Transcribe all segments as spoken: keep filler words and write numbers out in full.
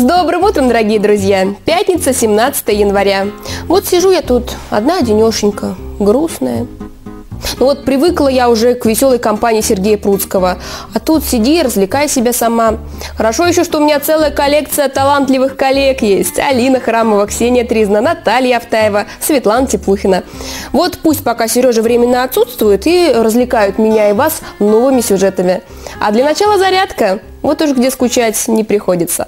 С добрым утром, дорогие друзья! Пятница, семнадцатое января. Вот сижу я тут, одна-одинешенька, грустная. Ну вот привыкла я уже к веселой компании Сергея Пруцкого. А тут сиди, развлекай себя сама. Хорошо еще, что у меня целая коллекция талантливых коллег есть. Алина Храмова, Ксения Тризна, Наталья Автаева, Светлана Теплухина. Вот пусть пока Сережа временно отсутствует и развлекают меня и вас новыми сюжетами. А для начала зарядка. Вот уж где скучать не приходится.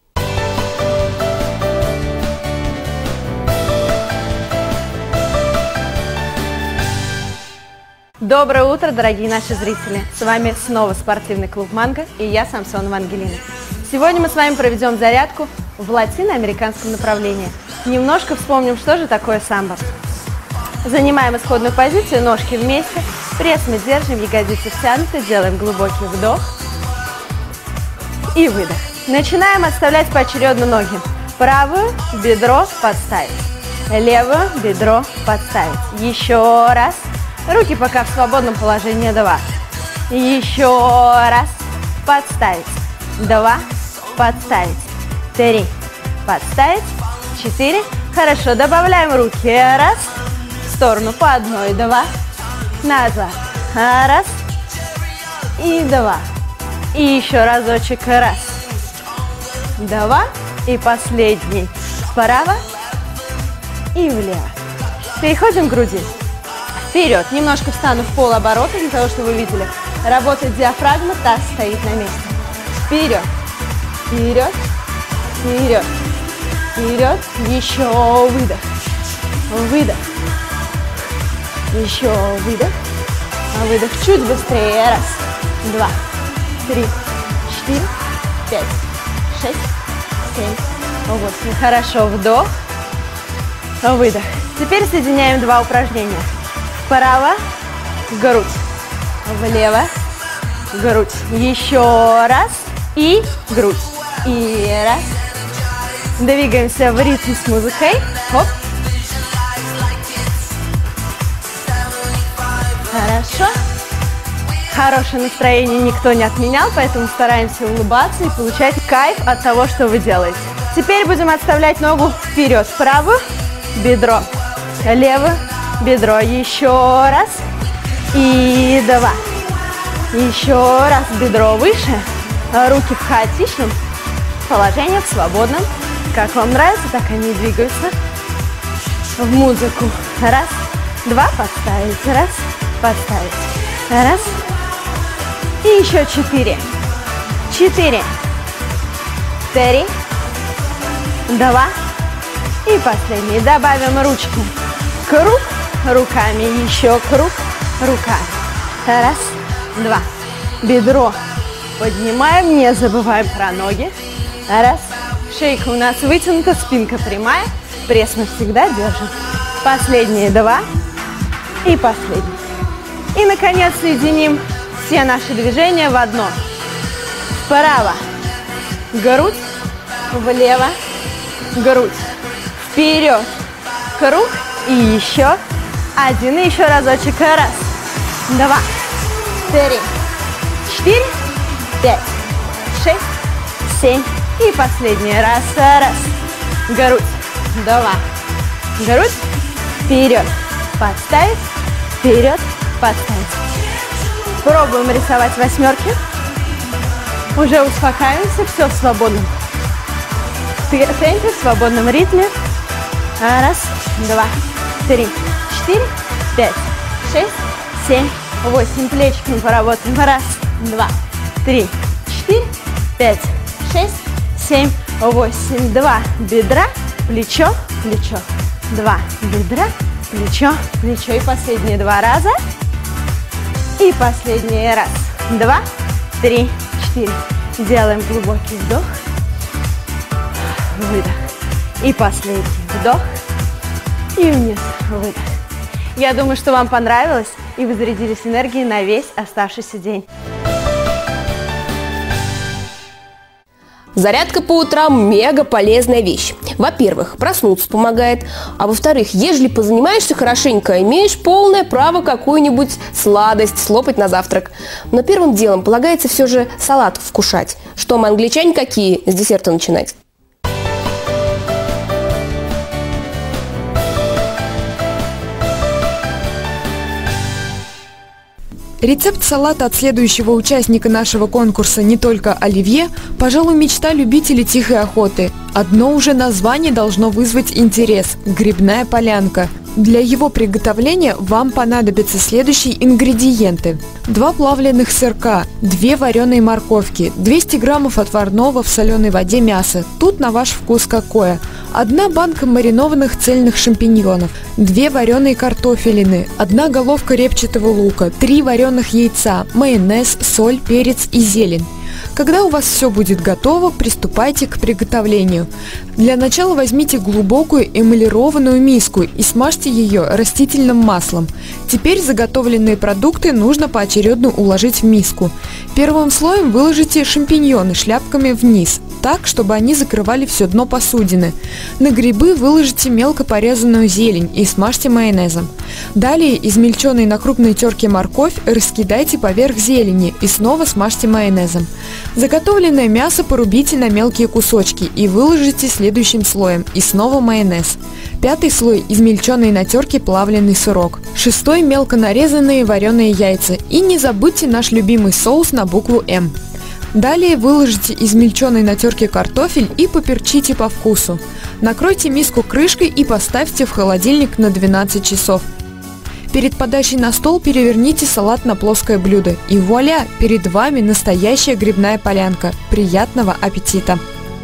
Доброе утро, дорогие наши зрители! С вами снова спортивный клуб «Манго» и я, Самсонова Ангелина. Сегодня мы с вами проведем зарядку в латиноамериканском направлении. Немножко вспомним, что же такое самбо. Занимаем исходную позицию, ножки вместе, пресс мы держим, ягодицы втянуты, делаем глубокий вдох и выдох. Начинаем отставлять поочередно ноги. Правую бедро подставить, левое бедро подставить. Еще раз. Руки пока в свободном положении. Два. Еще раз. Подставить. Два. Подставить. Три. Подставить. Четыре. Хорошо. Добавляем руки. Раз. В сторону по одной. Два. Назад. Раз. И два. И еще разочек. Раз. Два. И последний. Справа и влево. Переходим к груди. Вперед. Немножко встану в полоборота, для того, чтобы вы видели. Работает диафрагма, таз стоит на месте. Вперед. Вперед. Вперед. Вперед. Еще выдох. Выдох. Еще выдох. Выдох. Чуть быстрее. Раз. Два. Три. Четыре. Пять. Шесть. Семь. Восемь. Хорошо. Вдох. Выдох. Теперь соединяем два упражнения. Вправо, грудь, влево, грудь. Еще раз и грудь. И раз. Двигаемся в ритм с музыкой. Хоп. Хорошо. Хорошее настроение никто не отменял, поэтому стараемся улыбаться и получать кайф от того, что вы делаете. Теперь будем отставлять ногу вперед. Правую, бедро, левую, бедро. Еще раз. И два. Еще раз. Бедро выше. Руки в хаотичном положении, в свободном. Как вам нравится, так они и двигаются. В музыку. Раз. Два. Подставить. Раз. Подставить. Раз. И еще четыре. Четыре. Три. Два. И последний. Добавим ручки. Круг. Руками. Еще круг. Руками. Раз. Два. Бедро поднимаем. Не забываем про ноги. Раз. Шейка у нас вытянута. Спинка прямая. Пресс мы всегда держим. Последние два. И последний. И, наконец, соединим все наши движения в одно. Вправо. Грудь. Влево. Грудь. Вперед. Круг. И еще один. И еще разочек. Раз. Два. Три. Четыре. Пять. Шесть. Семь. И последний. Раз. Раз. Грудь. Два. Грудь. Вперед. Подставить. Вперед. Подставить. Пробуем рисовать восьмерки. Уже успокаиваемся. Все в свободном темпе, в свободном ритме. Раз, два, три, четыре, пять, шесть, семь, восемь. Плечиками поработаем. Раз, два, три, четыре, пять, шесть, семь, восемь. Два бедра, плечо, плечо. Два бедра, плечо, плечо. И последние два раза. И последний раз. Два, три, четыре. Делаем глубокий вдох. Выдох. И последний вдох. И вниз. Выдох. Я думаю, что вам понравилось, и вы зарядились энергией на весь оставшийся день. Зарядка по утрам – мега полезная вещь. Во-первых, проснуться помогает, а во-вторых, ежели позанимаешься хорошенько, имеешь полное право какую-нибудь сладость слопать на завтрак. Но первым делом полагается все же салат вкушать. Что мы, англичане какие, с десерта начинать? Рецепт салата от следующего участника нашего конкурса «Не только оливье» – пожалуй, мечта любителей тихой охоты. Одно уже название должно вызвать интерес – грибная полянка. Для его приготовления вам понадобятся следующие ингредиенты. Два плавленых сырка, две вареные морковки, двести граммов отварного в соленой воде мяса, тут на ваш вкус какое, одна банка маринованных цельных шампиньонов, две вареные картофелины, одна головка репчатого лука, три вареных яйца, майонез, соль, перец и зелень. Когда у вас все будет готово, приступайте к приготовлению. Для начала возьмите глубокую эмалированную миску и смажьте ее растительным маслом. Теперь заготовленные продукты нужно поочередно уложить в миску. Первым слоем выложите шампиньоны шляпками вниз, так, чтобы они закрывали все дно посудины. На грибы выложите мелко порезанную зелень и смажьте майонезом. Далее измельченный на крупной терке морковь раскидайте поверх зелени и снова смажьте майонезом. Заготовленное мясо порубите на мелкие кусочки и выложите следующим слоем и снова майонез. Пятый слой – измельченный на терке плавленый сырок. Шестой – мелко нарезанные вареные яйца. И не забудьте наш любимый соус на букву «М». Далее выложите измельченный на терке картофель и поперчите по вкусу. Накройте миску крышкой и поставьте в холодильник на двенадцать часов. Перед подачей на стол переверните салат на плоское блюдо. И вуаля! Перед вами настоящая грибная полянка. Приятного аппетита!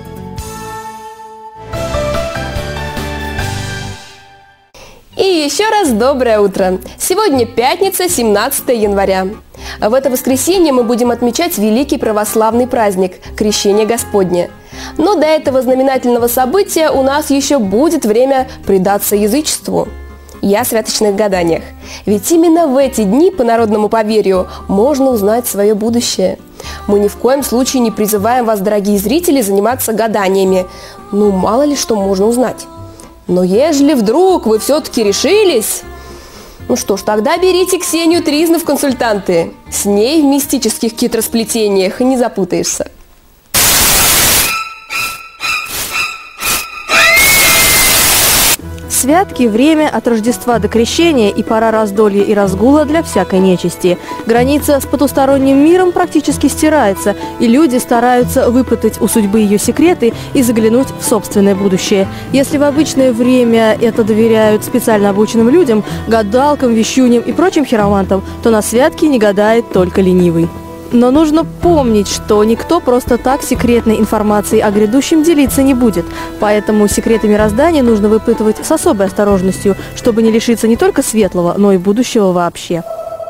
И еще раз доброе утро! Сегодня пятница, семнадцатое января. В это воскресенье мы будем отмечать великий православный праздник – Крещение Господне. Но до этого знаменательного события у нас еще будет время предаться язычеству. И о святочных гаданиях. Ведь именно в эти дни, по народному поверью, можно узнать свое будущее. Мы ни в коем случае не призываем вас, дорогие зрители, заниматься гаданиями. Ну, мало ли что можно узнать. Но ежели вдруг вы все-таки решились, ну что ж, тогда берите Ксению Тризну в консультанты. С ней в мистических хитросплетениях не запутаешься. Святки – время от Рождества до Крещения и пора раздолья и разгула для всякой нечисти. Граница с потусторонним миром практически стирается, и люди стараются выпытать у судьбы ее секреты и заглянуть в собственное будущее. Если в обычное время это доверяют специально обученным людям, гадалкам, вещуньям и прочим хиромантам, то на святки не гадает только ленивый. Но нужно помнить, что никто просто так секретной информацией о грядущем делиться не будет. Поэтому секреты мироздания нужно выпытывать с особой осторожностью, чтобы не лишиться не только светлого, но и будущего вообще.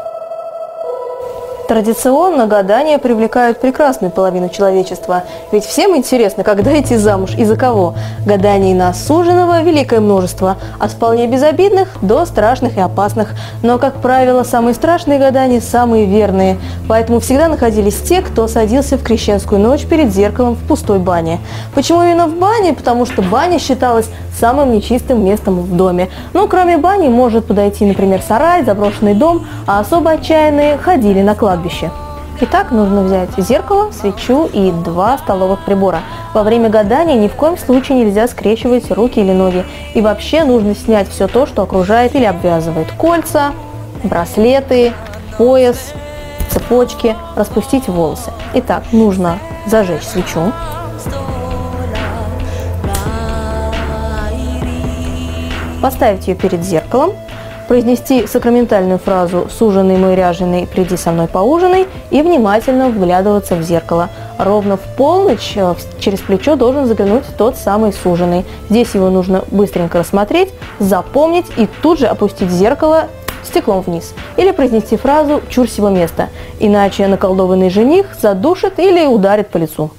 Традиционно гадания привлекают прекрасную половину человечества. Ведь всем интересно, когда идти замуж и за кого. Гаданий на суженого великое множество, от вполне безобидных до страшных и опасных. Но, как правило, самые страшные гадания самые верные. Поэтому всегда находились те, кто садился в крещенскую ночь перед зеркалом в пустой бане. Почему именно в бане? Потому что баня считалась самым нечистым местом в доме. Но кроме бани может подойти, например, сарай, заброшенный дом, а особо отчаянные ходили на кладбище. Итак, нужно взять зеркало, свечу и два столовых прибора. Во время гадания ни в коем случае нельзя скрещивать руки или ноги. И вообще нужно снять все то, что окружает или обвязывает. Кольца, браслеты, пояс, цепочки, распустить волосы. Итак, нужно зажечь свечу. Поставить ее перед зеркалом. Произнести сакраментальную фразу «Суженый мой ряженый, приди со мной поужинай» и внимательно вглядываться в зеркало. Ровно в полночь через плечо должен заглянуть тот самый суженый. Здесь его нужно быстренько рассмотреть, запомнить и тут же опустить зеркало стеклом вниз. Или произнести фразу «Чур сего места», иначе наколдованный жених задушит или ударит по лицу.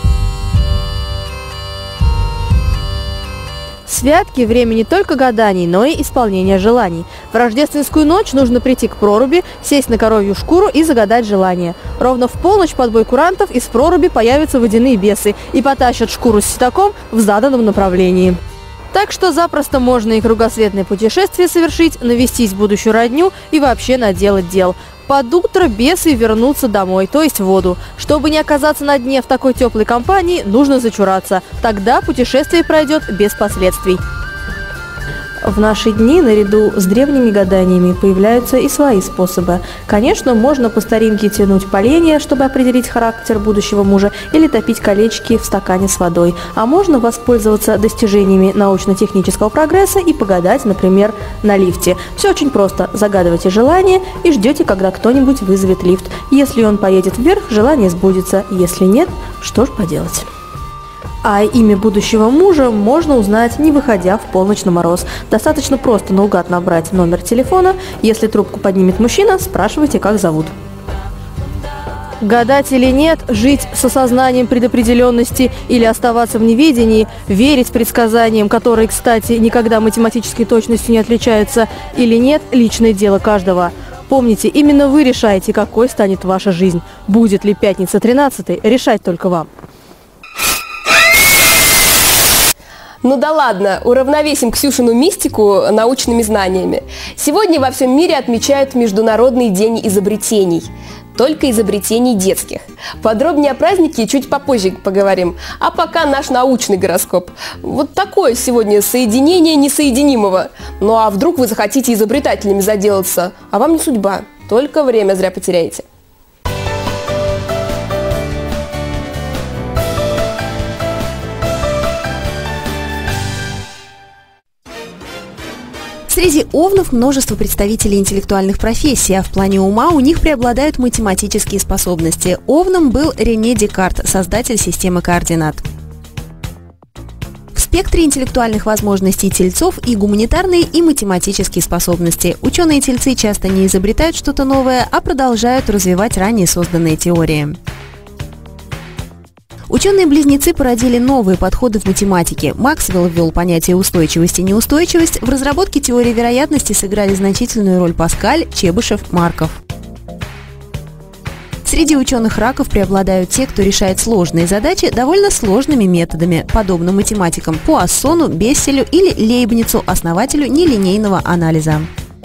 Святки – время не только гаданий, но и исполнения желаний. В рождественскую ночь нужно прийти к проруби, сесть на коровью шкуру и загадать желание. Ровно в полночь под бой курантов из проруби появятся водяные бесы и потащат шкуру с ситаком в заданном направлении. Так что запросто можно и кругосветное путешествие совершить, навестить будущую родню и вообще наделать дел. Под утро бесы вернутся домой, то есть в воду. Чтобы не оказаться на дне в такой теплой компании, нужно зачураться. Тогда путешествие пройдет без последствий. в наши дни наряду с древними гаданиями появляются и свои способы. Конечно, можно по старинке тянуть поленья, чтобы определить характер будущего мужа, или топить колечки в стакане с водой. А можно воспользоваться достижениями научно-технического прогресса и погадать, например, на лифте. Все очень просто. Загадывайте желание и ждете, когда кто-нибудь вызовет лифт. Если он поедет вверх, желание сбудется. Если нет, что ж поделать. А имя будущего мужа можно узнать, не выходя в полночь на мороз. Достаточно просто наугад набрать номер телефона. Если трубку поднимет мужчина, спрашивайте, как зовут. Гадать или нет, жить с осознанием предопределенности или оставаться в неведении, верить предсказаниям, которые, кстати, никогда математической точностью не отличаются, или нет – личное дело каждого. Помните, именно вы решаете, какой станет ваша жизнь. Будет ли пятница тринадцатой, решать только вам. Ну да ладно, уравновесим Ксюшину мистику научными знаниями. Сегодня во всем мире отмечают Международный день изобретений. Только изобретений детских. Подробнее о празднике чуть попозже поговорим. А пока наш научный гороскоп. Вот такое сегодня соединение несоединимого. Ну а вдруг вы захотите изобретателями заделаться? А вам не судьба. Только время зря потеряете. Среди овнов множество представителей интеллектуальных профессий, а в плане ума у них преобладают математические способности. Овном был Рене Декарт, создатель системы координат. В спектре интеллектуальных возможностей тельцов и гуманитарные, и математические способности. Ученые-тельцы часто не изобретают что-то новое, а продолжают развивать ранее созданные теории. Ученые-близнецы породили новые подходы в математике. Максвелл ввел понятие устойчивость и неустойчивость. В разработке теории вероятности сыграли значительную роль Паскаль, Чебышев, Марков. Среди ученых-раков преобладают те, кто решает сложные задачи довольно сложными методами, подобно математикам Пуассону, Бесселю или Лейбницу, основателю нелинейного анализа.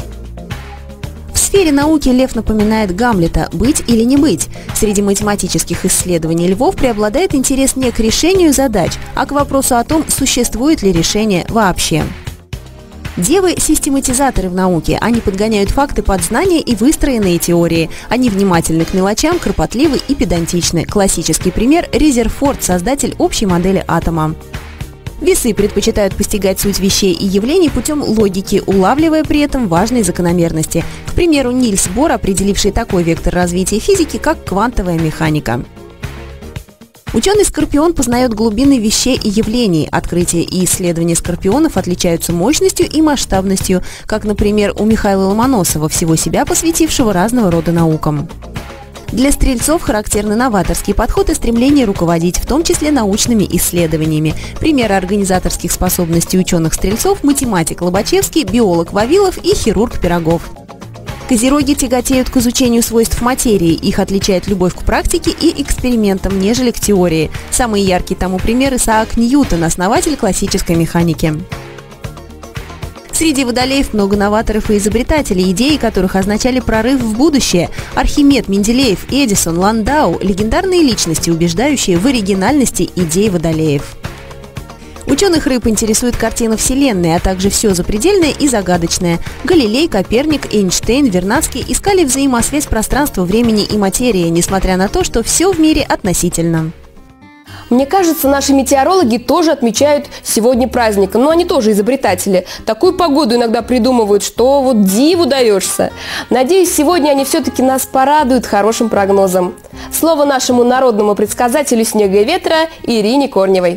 В сфере науки лев напоминает Гамлета «быть или не быть». Среди математических исследований львов преобладает интерес не к решению задач, а к вопросу о том, существует ли решение вообще. Девы – систематизаторы в науке. Они подгоняют факты под знания и выстроенные теории. Они внимательны к мелочам, кропотливы и педантичны. Классический пример – Резерфорд, создатель общей модели атома. Весы предпочитают постигать суть вещей и явлений путем логики, улавливая при этом важные закономерности. К примеру, Нильс Бор, определивший такой вектор развития физики, как квантовая механика. Ученый-скорпион познает глубины вещей и явлений. Открытия и исследования скорпионов отличаются мощностью и масштабностью, как, например, у Михаила Ломоносова, всего себя посвятившего разного рода наукам. Для стрельцов характерны новаторский подход и стремление руководить, в том числе научными исследованиями. Примеры организаторских способностей ученых-стрельцов – математик Лобачевский, биолог Вавилов и хирург Пирогов. Козероги тяготеют к изучению свойств материи. Их отличает любовь к практике и экспериментам, нежели к теории. Самый яркий тому пример – Исаак Ньютон, основатель классической механики. Среди водолеев много новаторов и изобретателей, идеи которых означали прорыв в будущее. Архимед, Менделеев, Эдисон, Ландау – легендарные личности, убеждающие в оригинальности идей водолеев. Ученых рыб интересует картина Вселенной, а также все запредельное и загадочное. Галилей, Коперник, Эйнштейн, Вернадский искали взаимосвязь пространства, времени и материи, несмотря на то, что все в мире относительно. Мне кажется, наши метеорологи тоже отмечают сегодня праздник. Но они тоже изобретатели. Такую погоду иногда придумывают, что вот диву даешься. Надеюсь, сегодня они все-таки нас порадуют хорошим прогнозом. Слово нашему народному предсказателю снега и ветра Ирине Корневой.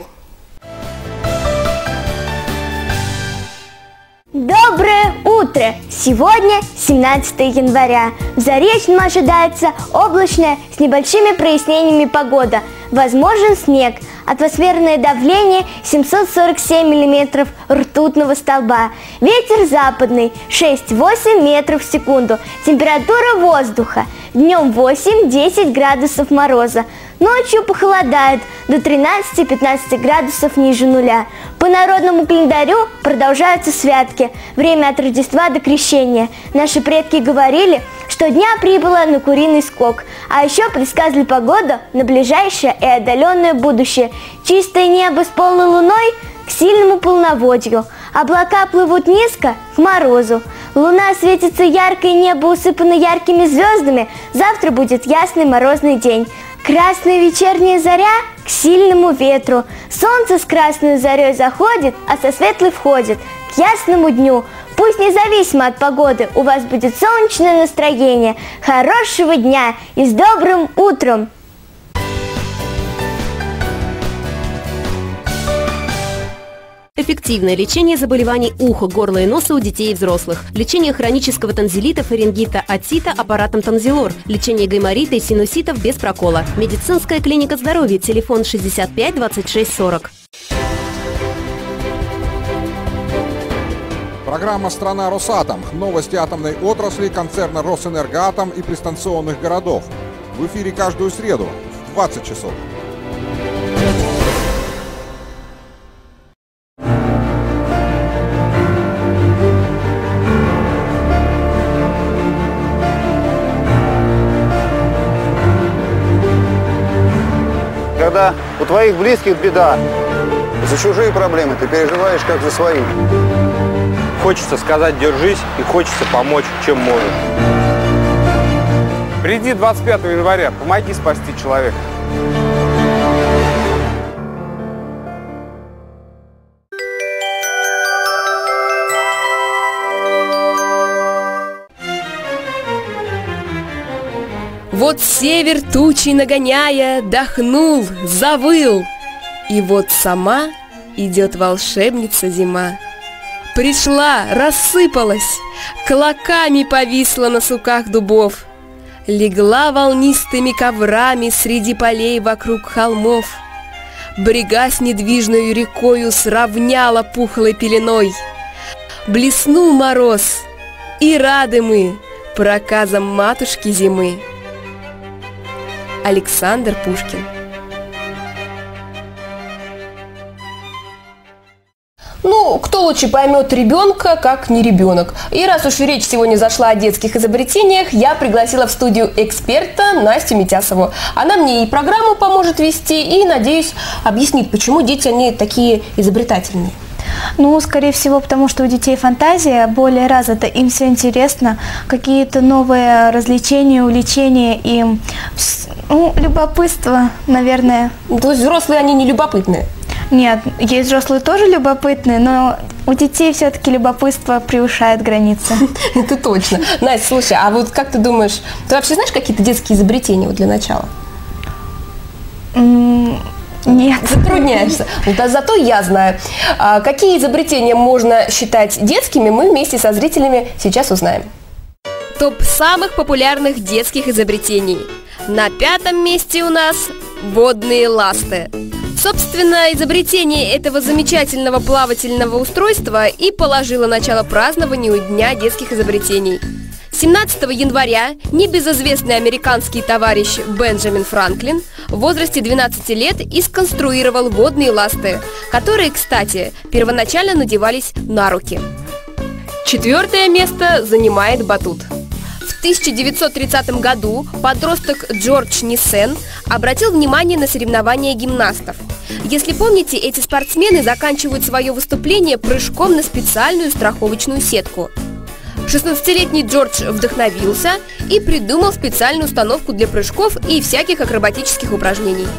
Доброе утро! Сегодня семнадцатое января. В Заречном ожидается облачная с небольшими прояснениями погода. Возможен снег. Атмосферное давление семьсот сорок семь миллиметров ртутного столба. Ветер западный шесть-восемь метров в секунду. Температура воздуха. Днем восемь-десять градусов мороза. Ночью похолодает до тринадцати-пятнадцати градусов ниже нуля. По народному календарю продолжаются святки. Время от Рождества до Крещения. Наши предки говорили, что дня прибыло на куриный скок. А еще предсказывали погоду на ближайшее и отдаленное будущее. Чистое небо с полной луной к сильному полноводью. Облака плывут низко к морозу. Луна светится ярко и небо усыпано яркими звездами. Завтра будет ясный морозный день. Красная вечерняя заря к сильному ветру. Солнце с красной зарей заходит, а со светлой входит к ясному дню. Пусть независимо от погоды у вас будет солнечное настроение. Хорошего дня и с добрым утром! Эффективное лечение заболеваний уха, горла и носа у детей и взрослых. Лечение хронического танзелита, фарингита, отита аппаратом Танзилор. Лечение гайморита и синуситов без прокола. Медицинская клиника здоровья. Телефон шестьдесят пять двадцать шесть сорок. Программа «Страна Росатом». Новости атомной отрасли, концерна «Росэнергоатом» и пристанционных городов. В эфире каждую среду в двадцать часов. Когда у твоих близких беда, за чужие проблемы ты переживаешь как за свои. Хочется сказать «держись» и хочется помочь, чем можешь. Приди двадцать пятого января, помоги спасти человека. Вот север тучи нагоняя, дохнул, завыл. И вот сама идет волшебница зима. Пришла, рассыпалась, клоками повисла на суках дубов. Легла волнистыми коврами среди полей вокруг холмов. Брега с недвижною рекою сравняла пухлой пеленой. Блеснул мороз, и рады мы проказам матушки зимы. Александр Пушкин. Ну, кто лучше поймет ребенка, как не ребенок? И раз уж речь сегодня зашла о детских изобретениях, я пригласила в студию эксперта Настю Митясову. Она мне и программу поможет вести, и, надеюсь, объяснит, почему дети, они такие изобретательные. Ну, скорее всего, потому что у детей фантазия более развита, им все интересно, какие-то новые развлечения, увлечения, им, ну, любопытство, наверное. То есть взрослые, они не любопытные? Нет, есть взрослые тоже любопытные, но у детей все-таки любопытство превышает границы. Это точно. Настя, слушай, а вот как ты думаешь, ты вообще знаешь какие-то детские изобретения вот для начала? Нет. Затрудняешься. Да, зато я знаю. А какие изобретения можно считать детскими, мы вместе со зрителями сейчас узнаем. Топ самых популярных детских изобретений. На пятом месте у нас водные ласты. Собственно, изобретение этого замечательного плавательного устройства и положило начало празднованию Дня детских изобретений. семнадцатого января небезызвестный американский товарищ Бенджамин Франклин в возрасте двенадцати лет и сконструировал водные ласты, которые, кстати, первоначально надевались на руки. Четвертое место занимает батут. В тысяча девятьсот тридцатом году подросток Джордж Ниссен обратил внимание на соревнования гимнастов. Если помните, эти спортсмены заканчивают свое выступление прыжком на специальную страховочную сетку. шестнадцатилетний Джордж вдохновился и придумал специальную установку для прыжков и всяких акробатических упражнений.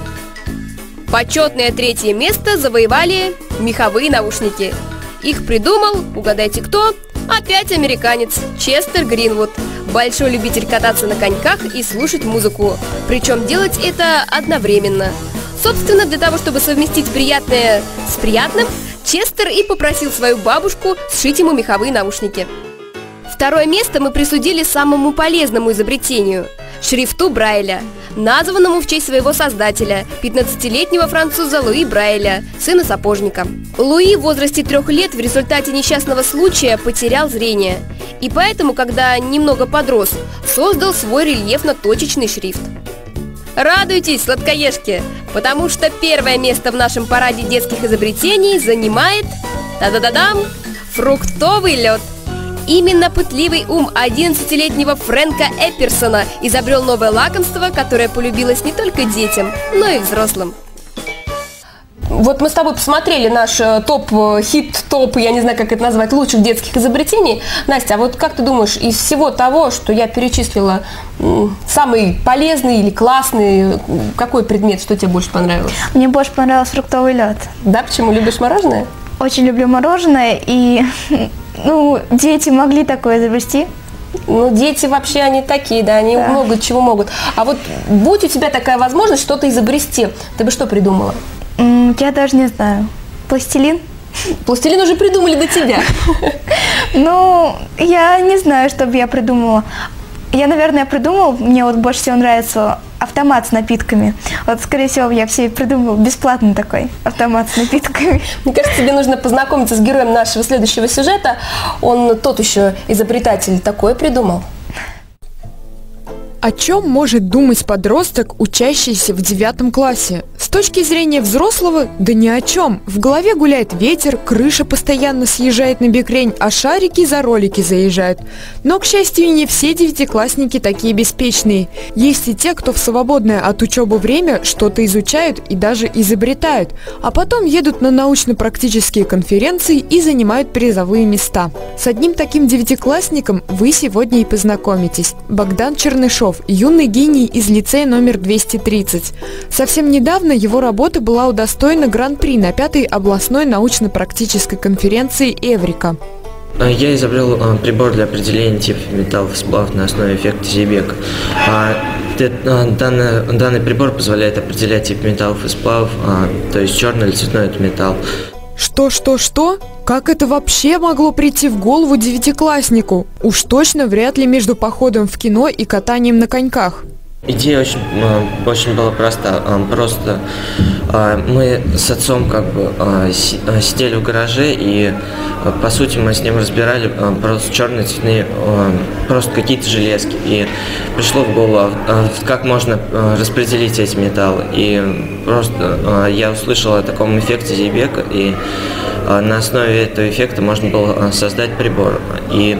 Почетное третье место завоевали меховые наушники. Их придумал, угадайте кто, опять американец Честер Гринвуд. Большой любитель кататься на коньках и слушать музыку. Причем делать это одновременно. Собственно, для того, чтобы совместить приятное с приятным, Честер и попросил свою бабушку сшить ему меховые наушники. Второе место мы присудили самому полезному изобретению – шрифту Брайля, названному в честь своего создателя, пятнадцатилетнего француза Луи Брайля, сына сапожника. Луи в возрасте трех лет в результате несчастного случая потерял зрение. И поэтому, когда немного подрос, создал свой рельефно-точечный шрифт. Радуйтесь, сладкоежки, потому что первое место в нашем параде детских изобретений занимает, та-да-да-дам, фруктовый лед. Именно пытливый ум одиннадцатилетнего Фрэнка Эпперсона изобрел новое лакомство, которое полюбилось не только детям, но и взрослым. вот мы с тобой посмотрели наш топ, хит-топ, я не знаю, как это назвать, лучших детских изобретений. Настя, а вот как ты думаешь, из всего того, что я перечислила, самый полезный или классный, какой предмет, что тебе больше понравилось? Мне больше понравился фруктовый лед. Да, почему? Любишь мороженое? Очень люблю мороженое, и ну, дети могли такое изобрести. Ну, дети вообще, они такие, да, они да. много чего могут. А вот будь у тебя такая возможность что-то изобрести, ты бы что придумала? Я даже не знаю. Пластилин? Пластилин уже придумали до тебя. Ну, я не знаю, что бы я придумала. Я, наверное, придумал, мне вот больше всего нравится автомат с напитками. Вот, скорее всего, я все придумала бесплатный такой автомат с напитками. Мне кажется, тебе нужно познакомиться с героем нашего следующего сюжета. Он тот еще изобретатель такое придумал. О чем может думать подросток, учащийся в девятом классе? С точки зрения взрослого, да ни о чем. В голове гуляет ветер, крыша постоянно съезжает на бекрень, а шарики за ролики заезжают. Но, к счастью, не все девятиклассники такие беспечные. Есть и те, кто в свободное от учебы время что-то изучают и даже изобретают, а потом едут на научно-практические конференции и занимают призовые места. С одним таким девятиклассником вы сегодня и познакомитесь. Богдан Чернышов. Юный гений из лицея номер двести тридцать. Совсем недавно его работа была удостоена гран-при на пятой областной научно-практической конференции «Эврика». Я изобрел а, прибор для определения типов металлов и сплавов на основе эффекта Зейбека. А, а, данный, данный прибор позволяет определять тип металлов и сплавов, а, то есть черный или цветной это металл. Что, что, что? Как это вообще могло прийти в голову девятикласснику? Уж точно вряд ли между походом в кино и катанием на коньках. Идея очень, очень была проста. Просто мы с отцом как бы сидели в гараже и, по сути, мы с ним разбирали просто черные цветные, просто какие-то железки. И пришло в голову, как можно распределить эти металлы. И просто я услышал о таком эффекте Зейбека, и на основе этого эффекта можно было создать прибор. И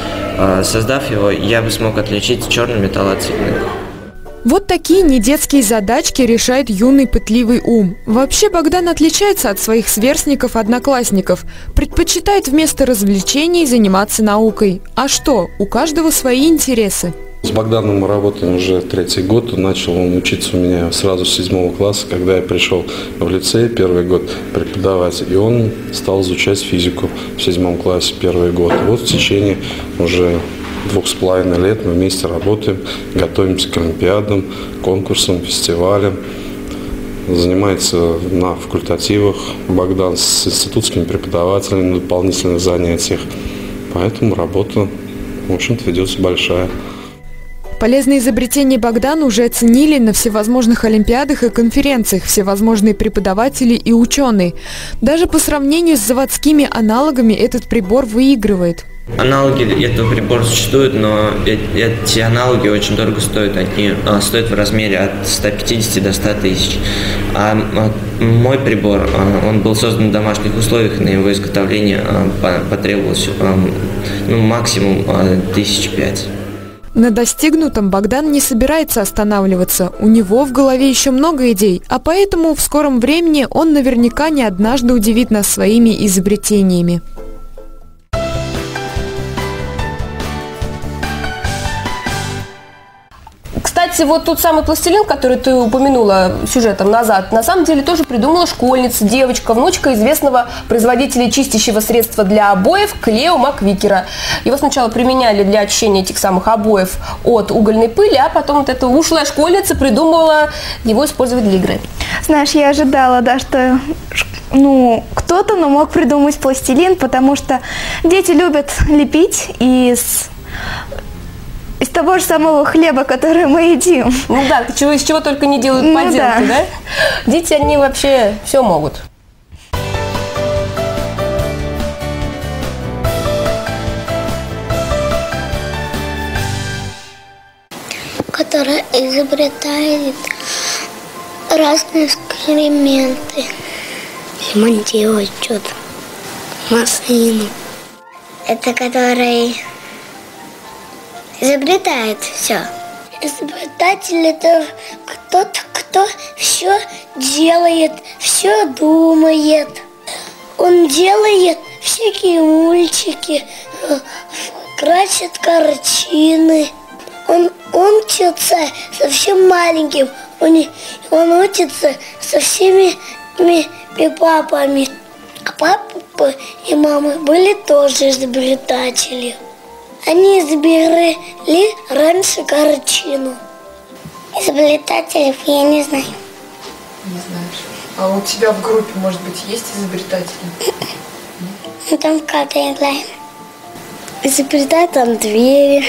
создав его, я бы смог отличить черный металл от цветных. Вот такие недетские задачки решает юный пытливый ум. Вообще Богдан отличается от своих сверстников-одноклассников, предпочитает вместо развлечений заниматься наукой. А что, у каждого свои интересы. С Богданом мы работаем уже третий год. Начал он учиться у меня сразу с седьмого класса, когда я пришел в лицей первый год преподавать. И он стал изучать физику в седьмом классе первый год. И вот в течение уже двух с половиной лет мы вместе работаем, готовимся к олимпиадам, конкурсам, фестивалям. Занимается на факультативах Богдан с институтскими преподавателями на дополнительных занятиях. Поэтому работа, в общем-то, ведется большая. Полезные изобретения Богдана уже оценили на всевозможных олимпиадах и конференциях всевозможные преподаватели и ученые. Даже по сравнению с заводскими аналогами этот прибор выигрывает. Аналоги этого прибора существуют, но эти аналоги очень дорого стоят. Они а, стоят в размере от ста пятидесяти до ста тысяч. А, а мой прибор, а, он был создан в домашних условиях, на его изготовление а, потребовалось а, ну, максимум а, тысяч пять. На достигнутом Богдан не собирается останавливаться. У него в голове еще много идей, а поэтому в скором времени он наверняка не однажды удивит нас своими изобретениями. Кстати, вот тот самый пластилин, который ты упомянула сюжетом назад, на самом деле тоже придумала школьница, девочка, внучка известного производителя чистящего средства для обоев Клео Маквикера. Его сначала применяли для очищения этих самых обоев от угольной пыли, а потом вот эта ушлая школьница придумала его использовать для игры. Знаешь, я ожидала, да, что ну, кто-то ну, мог придумать пластилин, потому что дети любят лепить из... из того же самого хлеба, который мы едим. Ну да, чего, из чего только не делают ну, поделки, да. да? Дети, они вообще все могут. Которая изобретает разные эксперименты. И монтирует что-то. Машину. Это который... изобретает все. Изобретатель — это кто-то, кто все делает, все думает. Он делает всякие мультики, красит картины. Он, он учится совсем маленьким, он, он учится со всеми ми, ми папами. А папа и мамы были тоже изобретатели. Они изобрели раньше картину. Изобретателей я не знаю. Не знаешь. А у тебя в группе, может быть, есть изобретатели? Ну, там как-то играем. Изобретать там двери.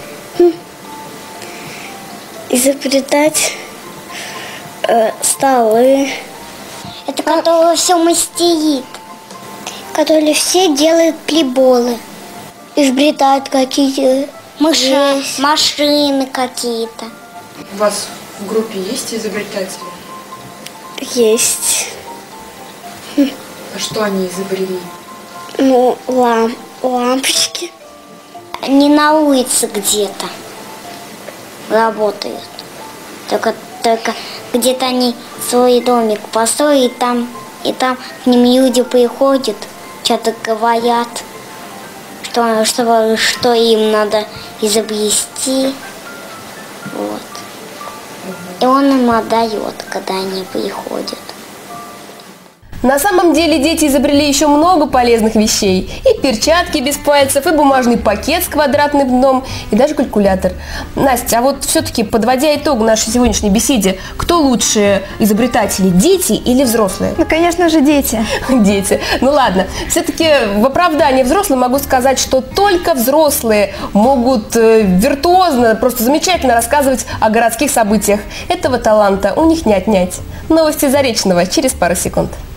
Изобретать э, столы. Это который все мастерит. Который все делают приборы. Изобретают какие-то машины, машины какие-то. У вас в группе есть изобретатели? Есть. А что они изобрели? Ну, ламп, лампочки. Они на улице где-то работают. Только, только где-то они свой домик построили, и там, и там к ним люди приходят, что-то говорят, что, что, что им надо изобрести. Вот. И он им отдает, когда они приходят. На самом деле дети изобрели еще много полезных вещей. И перчатки без пальцев, и бумажный пакет с квадратным дном, и даже калькулятор. Настя, а вот все-таки, подводя итог нашей сегодняшней беседе, кто лучше изобретатели, дети или взрослые? Ну, конечно же, дети. Дети. Ну ладно. Все-таки в оправдание взрослым могу сказать, что только взрослые могут виртуозно, просто замечательно рассказывать о городских событиях. Этого таланта у них не отнять. Новости Заречного через пару секунд.